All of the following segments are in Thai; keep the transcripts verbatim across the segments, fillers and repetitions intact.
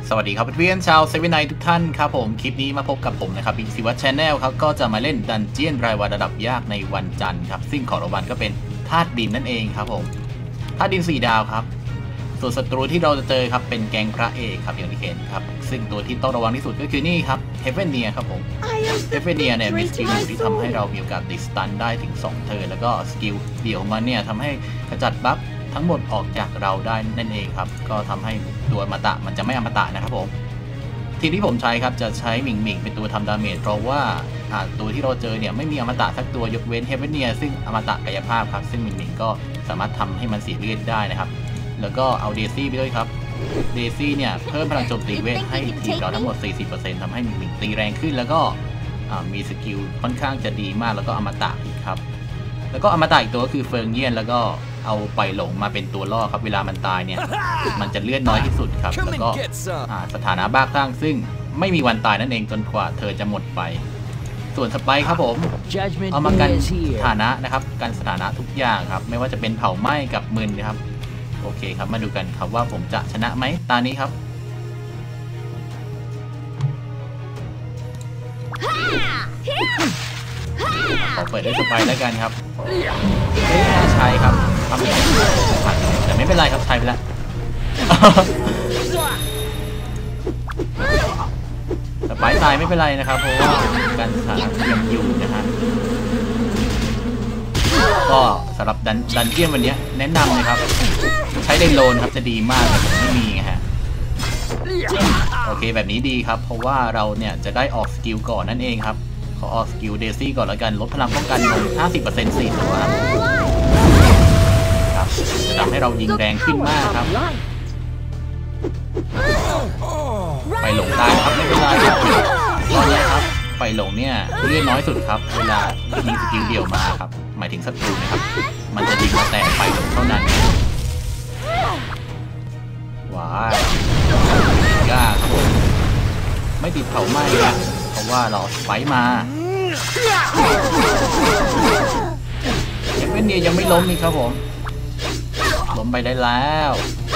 สวัสดีครับเพื่อนๆชาวเซเว่นไนท์ทุกท่านครับผมคลิปนี้มาพบกับผมนะครับบิ๊กซีวัตชาแนลครับก็จะมาเล่นดันเจียนรายวันระดับยากในวันจันทร์ครับซึ่งของรางวัลก็เป็นธาตุดินนั่นเองครับผมธาตุดินสี่ดาวครับส่วนศัตรูที่เราจะเจอครับเป็นแก๊งพระเอกครับอย่างที่เห็นครับซึ่งตัวที่ต้องระวังที่สุดก็คือนี่ครับเฮเฟนเนียครับผมเฮเฟนเนียเนี่ยมีสกิลที่ทำให้เรามีโอกาสติดสตันได้ถึงสองเทิร์นแล้วก็สกิลเดี่ยวของมันเนี่ยทำให้ขจัดบัฟทั้งหมดออกจากเราได้นั่นเองครับก็ทำให้ตัวอมตะมันจะไม่อมตะนะครับผมทีที่ผมใช้ครับจะใช้หมิงหมิงเป็นตัวทำดาเมจเพราะว่าตัวที่เราเจอเนี่ยไม่มีอมตะสักตัวยกเว้นเฮเฟนเนียซึ่งอมตะกายภาพครับซึ่งหมิงหมิงก็สามารถทำให้มันเสียเลือดได้นะครับแล้วก็เอาเดซี่ไปด้วยครับเดซี่เนี่ยเพิ่มพลังโจมตีเวทให้ทีมเราทั้งหมด สี่สิบเปอร์เซ็นต์ ทำให้หมิงหมิงตีแรงขึ้นแล้วก็มีสกิลค่อนข้างจะดีมากแล้วก็อมตะอีกครับแล้วก็อมตะอีกตัวก็คือเฟิงเยี่ยนแล้วก็เอาไปหลงมาเป็นตัวล่อครับเวลามันตายเนี่ยมันจะเลือดน้อยที่สุดครับแล้วก็สถานะบ้าคลั่งซึ่งไม่มีวันตายนั่นเองจนกว่าเธอจะหมดไปส่วนสไปค์ครับผมเอามากันสถานะนะครับกันสถานะทุกอย่างครับไม่ว่าจะเป็นเผาไหม้กับมึนนะครับโอเคครับมาดูกันครับว่าผมจะชนะไหมตานี้ครับขอเปิดด้วยสไปค์แล้วกันครับไม่น่าใช้ครับทำให้ผ่านแต่ไม่เป็นไรครับใช้ไปแล้วสไปค์ตายไม่เป็นไรนะครับเพราะว่าการสถานะยังอยู่นะฮะก็สำหรับดันดันเจียนวันนี้แนะนำเลยครับใช้เดนโลนครับจะดีมากแต่ผมไม่มีไงฮะโอเคแบบนี้ดีครับเพราะว่าเราเนี่ยจะได้ออกสกิลก่อนนั่นเองครับขอออกสกิลเดซี่ก่อนแล้วกันลดพลังป้องกันลง ห้าสิบเปอร์เซ็นต์ สี่ตัวครับจะทำให้เรายิงแรงขึ้นมากครับไปหลงตายครับไม่เป็นไรครับตอนนี้ครับไปหลงเนี่ยเลือดน้อยสุดครับเวลายิงสกิลเดี่ยวมาครับหมายถึงศัตรูนะครับมันจะยิงมาแต่ไปหลงเท่านั้นว้าวกล้าครับไม่ติดเผาไหม้นะเพราะว่าเราไฟมายังไม่เนี่ยยังไม่ล้มนี่ครับผมล้มไปได้แล้ว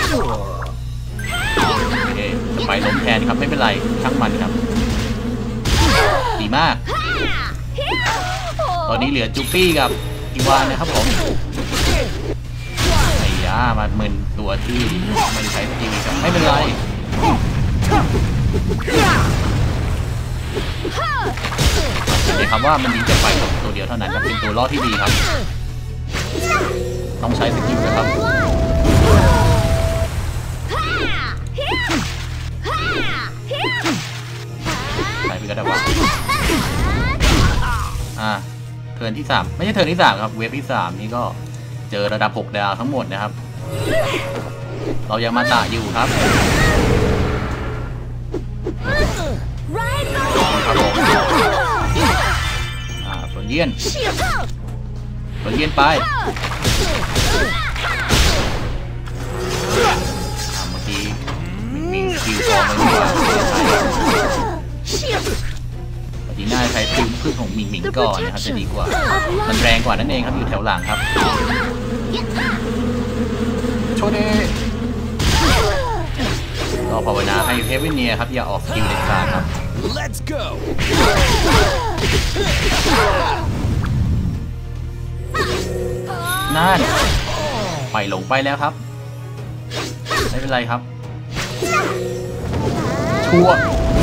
โอเคไปล้มแทนครับไม่เป็นไรช่างมันครับดีมากตอนนี้เหลือจูปี้กับอีวานนะครับผมไอ้ยามามึนตัวที่ไม่ได้ใช้สกิลครับไม่เป็นไรเดี๋ยวคำว่ามันยิงจะไปตัวเดียวเท่านั้นครับเป็นตัวล่อที่ดีครับต้องใช้สกิลนะครับใช้ไปก็ได้ว่าอ่าเทิร์นที่สามไม่ใช่เทิร์นที่สามครับเวฟที่สามนี่ก็เจอระดับหกดาวทั้งหมดนะครับเรายังมาตะอยู่ครับครับผมอ่าฝนเยี่ยนฝนเยี่ยนไปเมื่อกี้มีสกิลกองเลยนี่ว่าปฏิน่าใช้ปืนพึ่งของมิงมิงก่อนนะครับจะดีกว่ามันแรงกว่านั่นเองครับอยู่แถวหลังครับโชเดก็ภาวนาให้เฮเวนเนียครับอย่าออกสกิลเด็ดขาดครับ Let's go นั่นไปหลงไปแล้วครับไม่เป็นไรครับชัว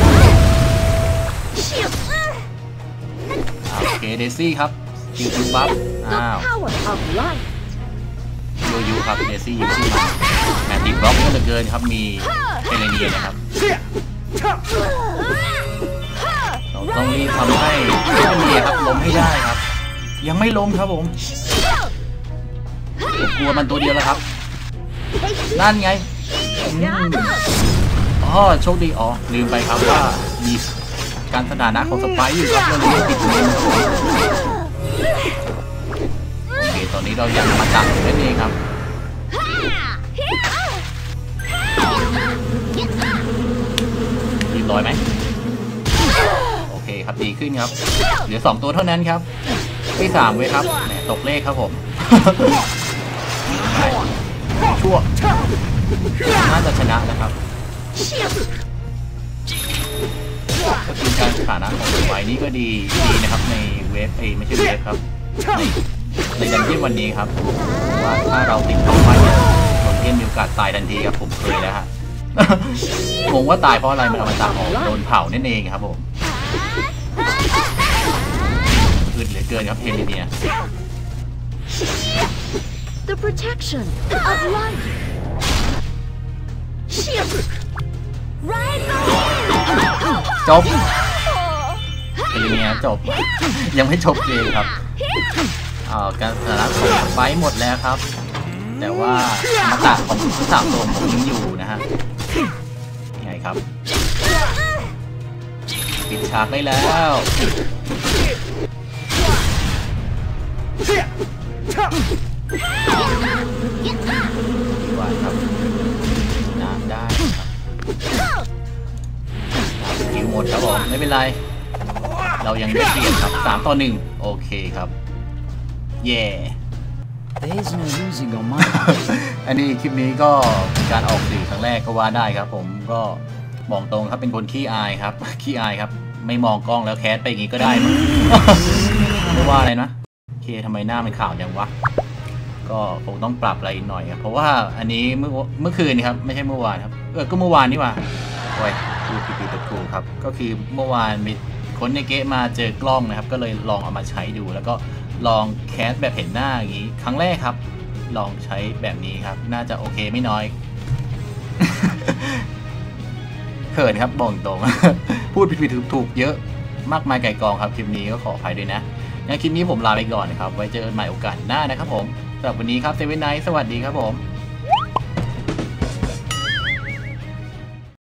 โอเคเดซี่ครับคิวคิวบัฟอ้าวยูยูครับเดซี่ยูซี่แมตติบล็อกเหลือเกินครับมีเฟรเนียนะครับเราต้องรีบทำให้เฟรเนียครับล้มให้ได้ครับยังไม่ล้มครับผมผมกลัวมันตัวเดียวแล้วครับนั่นไงอ๋อโชคดีอ๋อลืมไปครับว่ามีการสถานะของสไปร์อยู่ครับเราเลยติดมือโอเคตอนนี้เรายังมาจับนั่นเองครับรีบร้อยไหมโอเคครับดีขึ้นครับเหลือสองตัวเท่านั้นครับไม่สามเว้ยครับแหมตกเลขครับผมชั่วน่าจะชนะนะครับก็คือการฐานะของไวนี่ก็ดีดีนะครับในเวฟเอไม่ใช่เวฟครับในในดันเจี้ยนวันนี้ครับว่าถ้าเราติดต่อไปเนี่ยโดนเจี้ยนมีโอกาสตายทันทีครับผมเคยแล้วฮะงงว่าตายเพราะอะไรมันเอามาตาของโดนเผานั่นเองครับผมอึดเหลือเกินครับเฮเลเนีย The protection of life. จบเฮเลเนียจบยังไม่จบเกมครับอ่าการสารพัดไฟหมดแล้วครับแต่ว่าอมตะของทั้งสามตัวผมยังอยู่นะฮะไงครับปิดฉากได้แล้วดีกว่าครับน้ำได้ครับคิวหมดครับผมไม่เป็นไรเรายังได้เปรียบครับสามต่อหนึ่งโอเคครับเย่ There's no losing on my part. อันนี้คลิปนี้ก็เป็นการออกสื่อครั้งแรกก็ว่าได้ครับผมก็บอกตรงครับเป็นคนขี้อายครับขี้อายครับไม่มองกล้องแล้วแคสไปอย่างนี้ก็ได้มั้ง ไม่ว่าอะไรนะเคทำไมหน้ามันขาวจังวะก็คงต้องปรับอะไรหน่อยครับเพราะว่าอันนี้เมื่อเมื่อคืนนี้ครับไม่ใช่เมื่อวานครับเออก็เมื่อวานนี่ว่าโอ้ยพูดผิดๆถูกๆครับก็คือเมื่อวานมีคนในเกมมาเจอกล้องนะครับก็เลยลองเอามาใช้ดูแล้วก็ลองแคสแบบเห็นหน้าอย่างนี้ครั้งแรกครับลองใช้แบบนี้ครับน่าจะโอเคไม่น้อย เขินครับบอกตรง พูดผิดๆถูกๆเยอะมากมายไก่กองครับคลิปนี้ก็ขออภัยด้วยนะงั้นคลิปนี้ผมลาไปก่อนนะครับไว้เจอกันใหม่โอกาสหน้านะครับผมสำหรับวันนี้ครับเซเว่นไนท์สวัสดีครับผม